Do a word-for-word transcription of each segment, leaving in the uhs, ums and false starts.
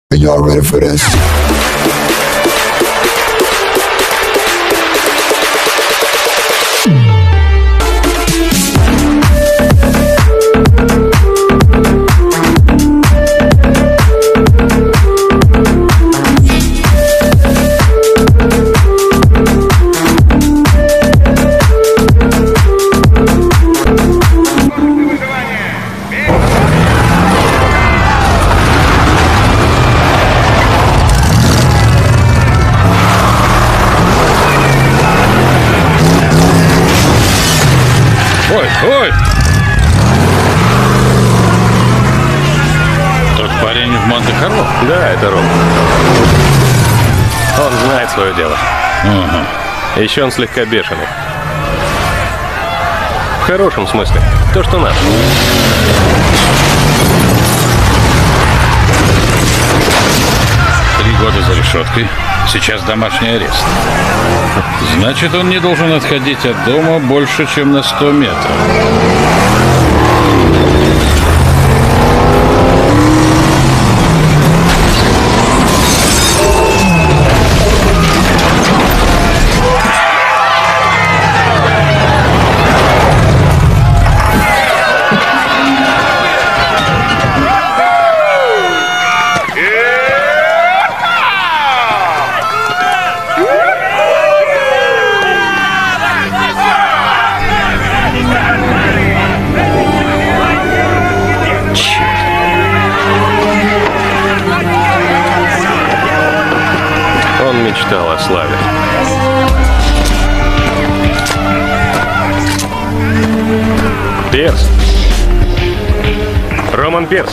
Y'all ready for this? Ой! Тот парень в Монте-Карло? Да, это Ром. Он знает свое дело. Угу. Еще он слегка бешеный. В хорошем смысле. То, что надо. Три года за решеткой. Сейчас домашний арест. Значит, он не должен отходить от дома больше, чем на сто метров. Он мечтал о славе. Перс. Роман Перс.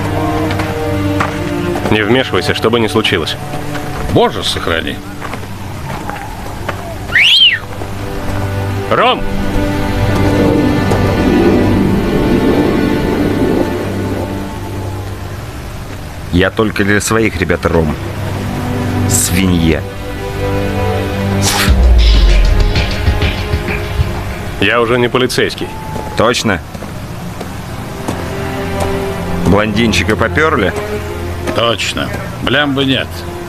Не вмешивайся, что бы ни случилось. Боже, сохрани. Ром! Я только для своих ребят, Ром. Свинья. Я уже не полицейский. Точно? Блондинчика поперли? Точно. Блямбы нет.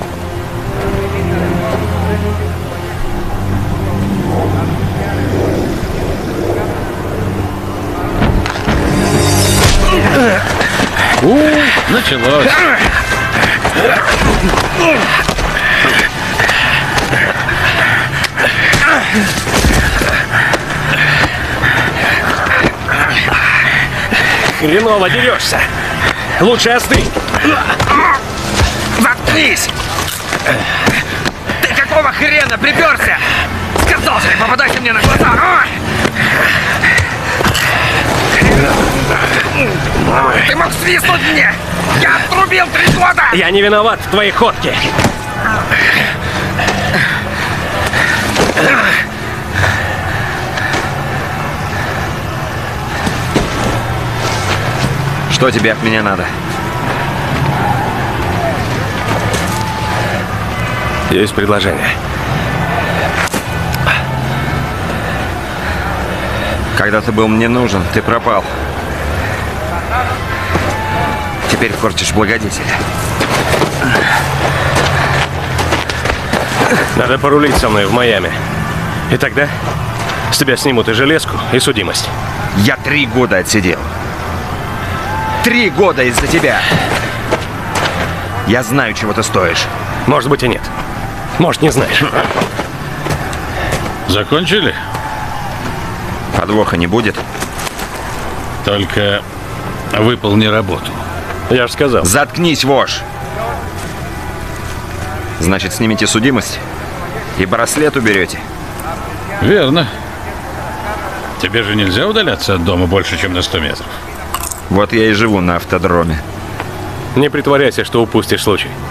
У, началось. Хреново дерешься. Лучше остынь. Заткнись! Ты какого хрена приперся? Сказал же, не попадайся мне на глаза! Ты мог свистнуть мне! Я отрубил три года! Я не виноват в твоей ходке. Что тебе от меня надо? Есть предложение. Когда ты был мне нужен, ты пропал. Теперь корчишь благодетеля. Надо порулить со мной в Майами. И тогда с тебя снимут и железку, и судимость. Я три года отсидел. Три года из-за тебя. Я знаю, чего ты стоишь. Может быть и нет. Может, не знаешь. Закончили? Подвоха не будет. Только выполни работу. Я же сказал. Заткнись, вошь. Значит, снимите судимость и браслет уберете. Верно. Тебе же нельзя удаляться от дома больше, чем на сто метров. Вот я и живу на автодроме. Не притворяйся, что упустишь случай.